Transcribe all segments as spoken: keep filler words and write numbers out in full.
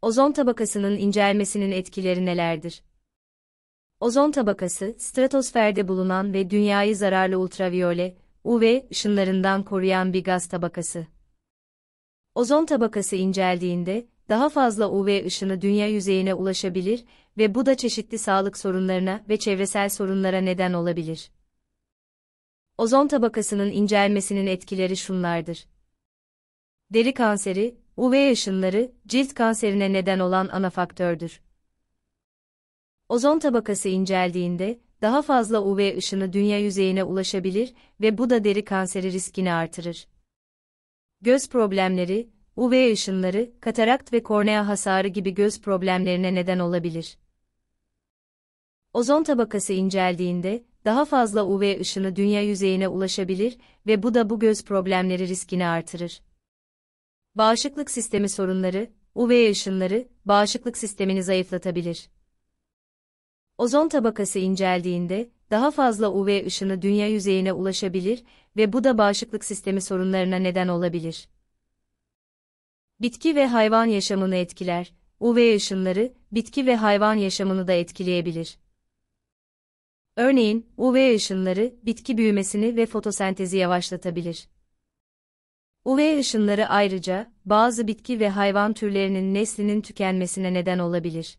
Ozon tabakasının incelmesinin etkileri nelerdir? Ozon tabakası, stratosferde bulunan ve dünyayı zararlı ultraviyole, U V ışınlarından koruyan bir gaz tabakası. Ozon tabakası inceldiğinde, daha fazla U V ışını dünya yüzeyine ulaşabilir ve bu da çeşitli sağlık sorunlarına ve çevresel sorunlara neden olabilir. Ozon tabakasının incelmesinin etkileri şunlardır. Deri kanseri, U V ışınları, cilt kanserine neden olan ana faktördür. Ozon tabakası inceldiğinde, daha fazla U V ışını dünya yüzeyine ulaşabilir ve bu da deri kanseri riskini artırır. Göz problemleri, U V ışınları, katarakt ve kornea hasarı gibi göz problemlerine neden olabilir. Ozon tabakası inceldiğinde, daha fazla U V ışını dünya yüzeyine ulaşabilir ve bu da bu göz problemleri riskini artırır. Bağışıklık sistemi sorunları, U V ışınları, bağışıklık sistemini zayıflatabilir. Ozon tabakası inceldiğinde, daha fazla U V ışını dünya yüzeyine ulaşabilir ve bu da bağışıklık sistemi sorunlarına neden olabilir. Bitki ve hayvan yaşamını etkiler. U V ışınları, bitki ve hayvan yaşamını da etkileyebilir. Örneğin, U V ışınları, bitki büyümesini ve fotosentezi yavaşlatabilir. U V ışınları ayrıca, bazı bitki ve hayvan türlerinin neslinin tükenmesine neden olabilir.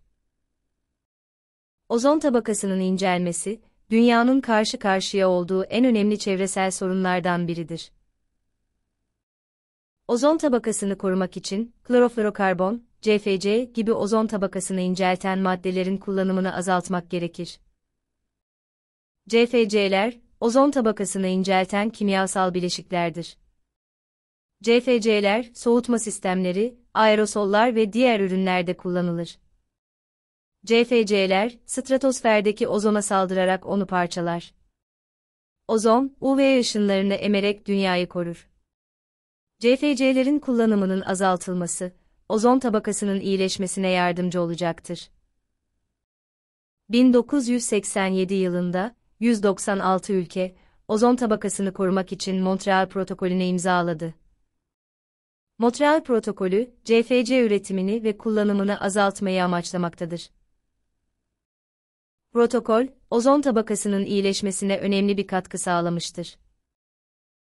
Ozon tabakasının incelmesi, dünyanın karşı karşıya olduğu en önemli çevresel sorunlardan biridir. Ozon tabakasını korumak için, kloroflorokarbon, C F C gibi ozon tabakasını incelten maddelerin kullanımını azaltmak gerekir. C F C'ler, ozon tabakasını incelten kimyasal bileşiklerdir. C F C'ler, soğutma sistemleri, aerosollar ve diğer ürünlerde kullanılır. C F C'ler, stratosferdeki ozona saldırarak onu parçalar. Ozon, U V ışınlarını emerek dünyayı korur. C F C'lerin kullanımının azaltılması, ozon tabakasının iyileşmesine yardımcı olacaktır. bin dokuz yüz seksen yedi yılında, yüz doksan altı ülke, ozon tabakasını korumak için Montreal Protokolü'nü imzaladı. Montreal Protokolü, C F C üretimini ve kullanımını azaltmayı amaçlamaktadır. Protokol, ozon tabakasının iyileşmesine önemli bir katkı sağlamıştır.